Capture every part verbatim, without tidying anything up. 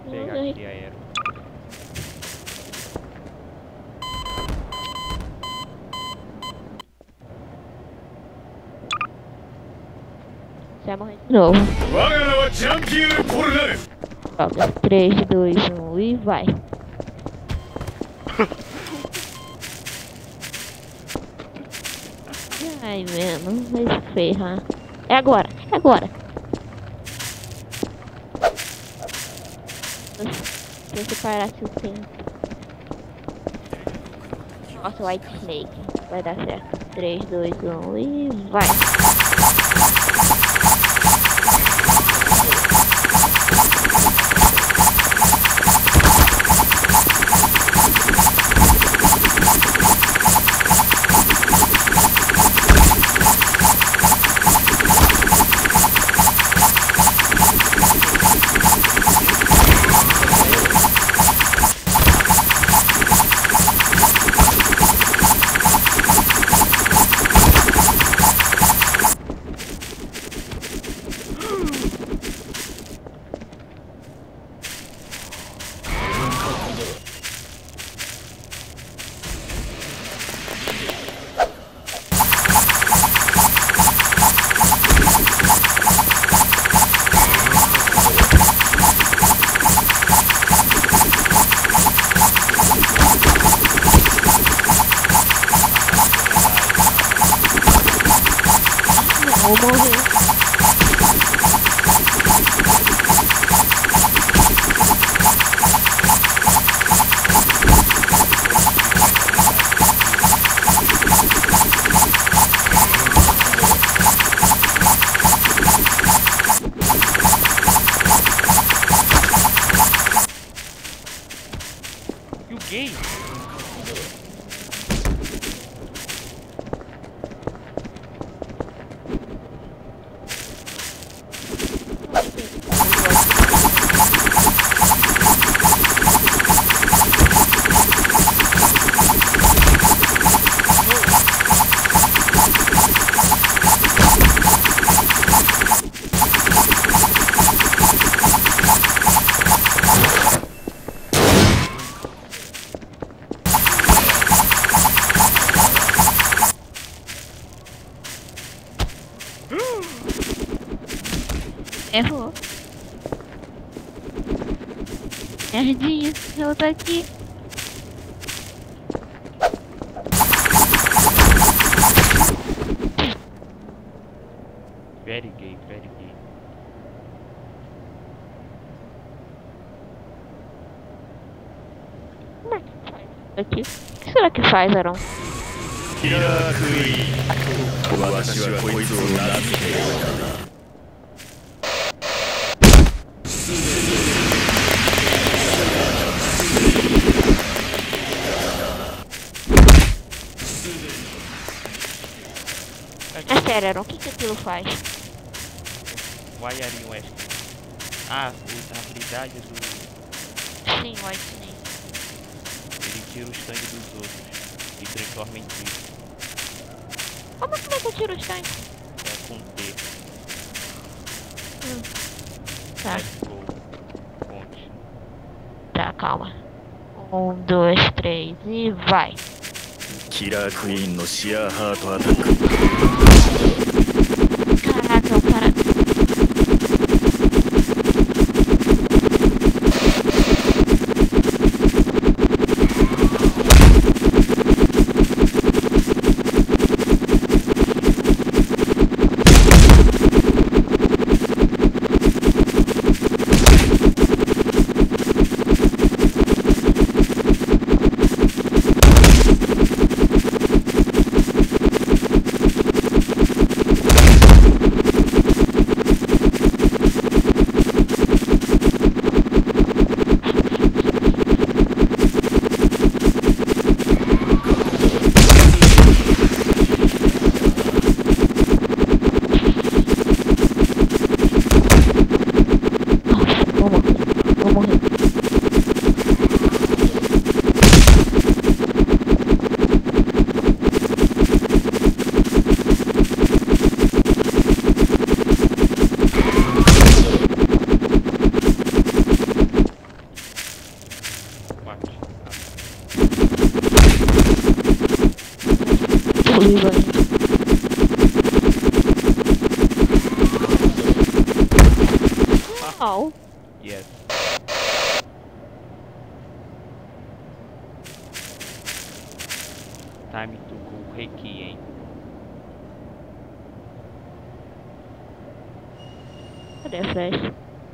pegar aqui aero. Você vai morrer de novo. Joga. três, dois, um e vai. Ai, mano, vai se ferrar. É agora, é agora. Se você parasse o tempo. Nossa, White Snake. Vai dar certo. três, dois, um e vai. Vou morrer. E o gay? Errou. Merdinha, eu tô aqui. Very gay, very gay. Como é que faz aqui? O que será que faz, Aron? É sério, Aron, o que que aquilo faz? Waiarinho West. Ah, a habilidade do... Sim, White Snake. Ele tira o sangue dos outros e transforma em ti. Como é que eu tiro os tanques? É com T. Hum. Tá, Let's go. Ponte. tá, calma. Um, dois, três e vai. Killer Queen no Sheer Heart Attack. Caraca, o cara... All. Yes. Time to go Reiki, hein? Cadê a flecha?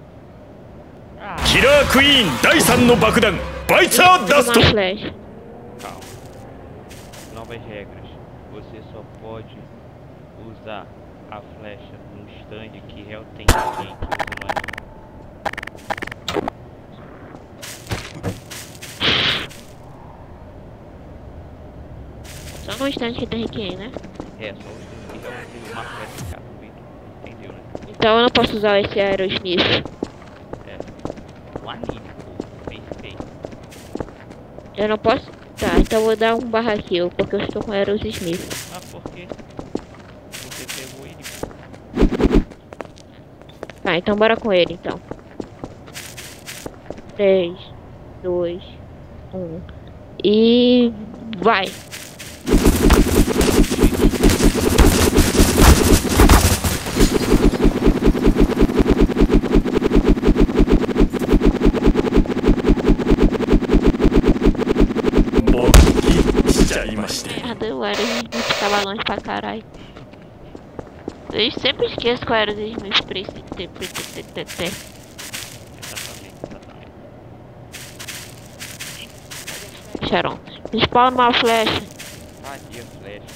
キラークイーンだいさんの爆弾バイツァーダスト Uma flecha. Calma. Novas regras. Você só pode usar a flecha num stand que réu tem ninguém que usa mais. Só no instante que tem Reiki, né? É, só o stand que réu tem uma flecha cá no meio. Entendeu, né? Então eu não posso usar esse Aerosmith. É. Um anime, pô. Bem feito. Eu não posso. Tá, então eu vou dar um barra kill, porque eu estou com Aerosmith. Ah, por quê? Você pegou ele, pô. Tá, então bora com ele então. três, dois, um. E vai! Merda, o Aerosmith tava longe pra caralho. Eu sempre esqueço que o Aerosmith precisa ter. Exatamente, exatamente. Sharon, spawna uma flecha. Ali a flecha.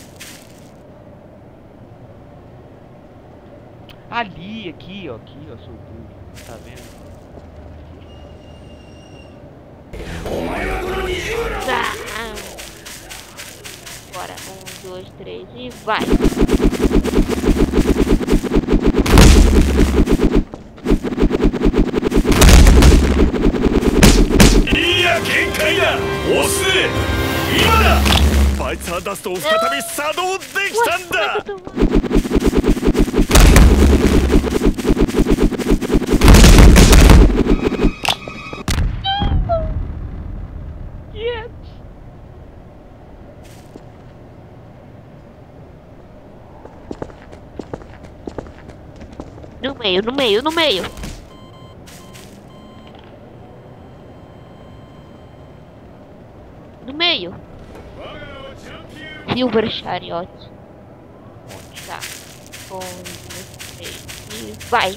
Ali, aqui, ó, aqui, ó, sou burro. Tá vendo? Tá. Bora, um, dois, três e vai! Ia, 限界だ押す今だバイツァーダストを再び作動できたんだ No meio, no meio, no meio! No meio! Silver Chariot. Tá. Um, dois, três e vai!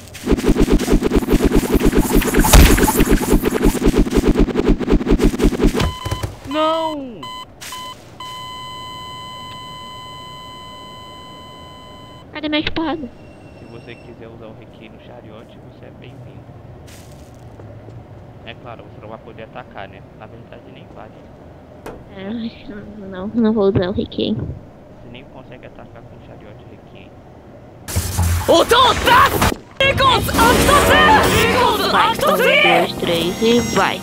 Não! Cadê minha espada? Se você quiser usar o Reiki no Chariot, você é bem-vindo. É claro, você não vai poder atacar, né? Na verdade, nem vale. É, não, não vou usar o Reiki. Você nem consegue atacar com o Chariot Reiki. Vai, um, dois, três e vai!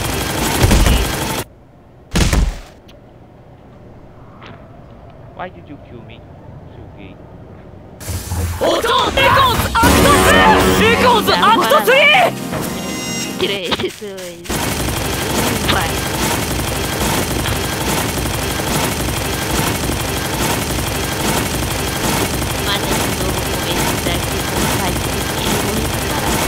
Why did you kill me, seu gay? três, dois, vai! Mata de novo com esse daqui, com o pai que eu morri pra caralho.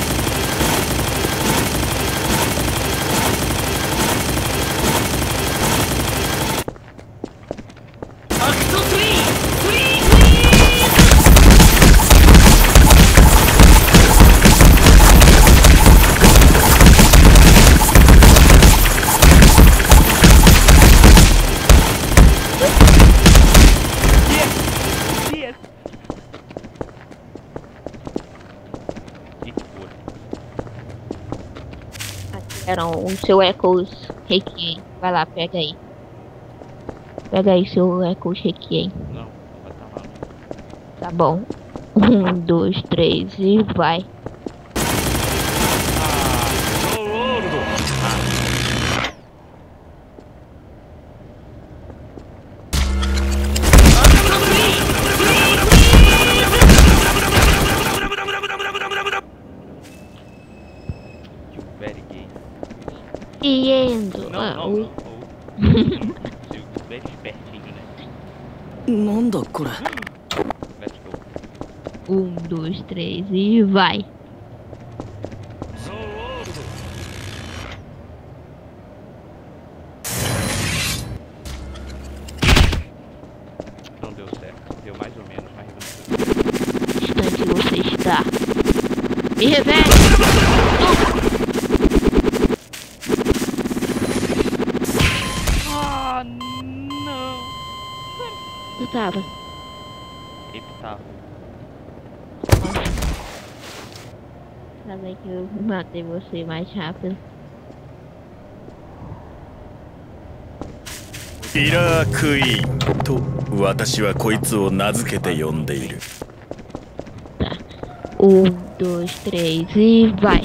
Eram o seu Echoes Reiki. Vai lá, pega aí. Pega aí seu Echoes Reiki. Não, vai estar lá. Tá bom. Um, dois, três e vai. Indo. Não, Ah, não, o- não. Seu bem espertinho, né? なんだこれ Let's go. Um, dois, três e vai. tava? Ele tava. Ainda bem que eu matei você mais rápido. キラークイーンと私はこいつを名付けて呼んでいる。 Um, dois, três e vai!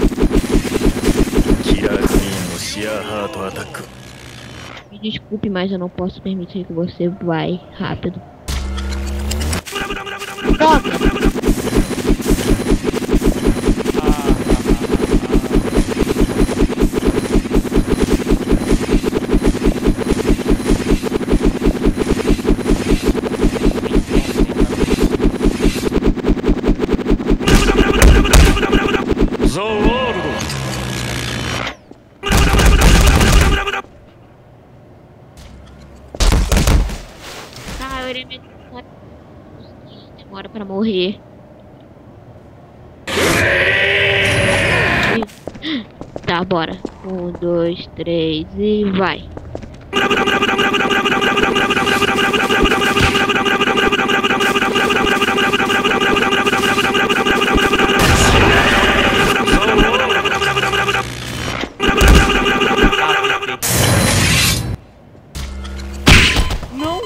キラークイーンのシアーハートアタック。 Me desculpe, mas eu não posso permitir que você vai rápido. Droga! Ah, eu irei me... Demora pra morrer. Tá, bora. Um, dois, três e vai. Não!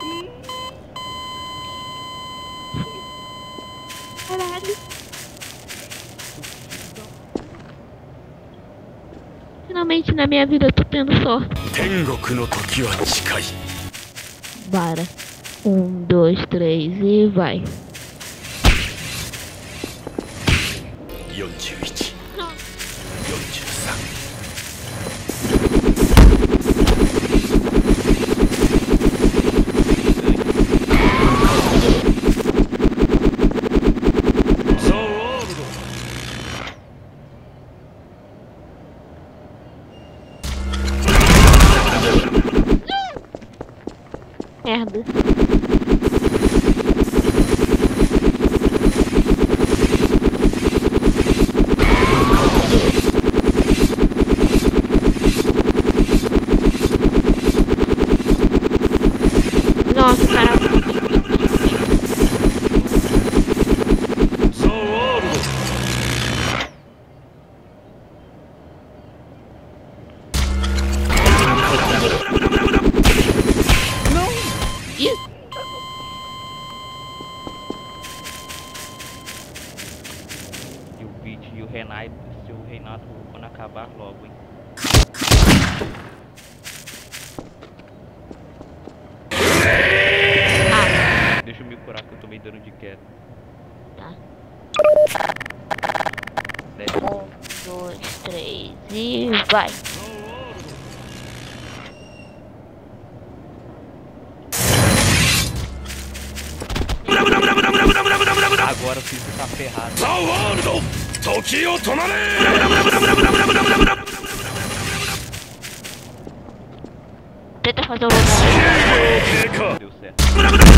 Caralho. Finalmente na minha vida eu tô tendo sorte. 天国の時は近い。 Bora. Um, dois, três e vai. よんじゅういち、よんじゅうさん。 Merda. Nossa, cara. E o vídeo e o Renato, se o Renato quando acabar logo, hein? Ah, Deixa eu me curar que eu tomei dano de queda. tá. Desce. Um, dois, três e vai. Agora o Fico tá ferrado. ザ・ワールド時を止まれ。 Tenta fazer o lugar. 経過。 Deu certo.